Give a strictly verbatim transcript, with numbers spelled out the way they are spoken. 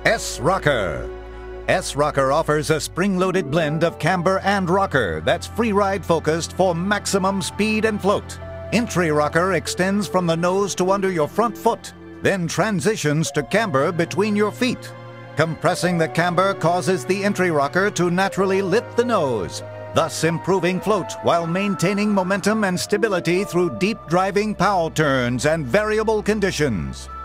S-Rocker. S-Rocker offers a spring-loaded blend of camber and rocker that's free-ride focused for maximum speed and float. Entry rocker extends from the nose to under your front foot, then transitions to camber between your feet. Compressing the camber causes the entry rocker to naturally lift the nose, thus improving float while maintaining momentum and stability through deep driving pow turns and variable conditions.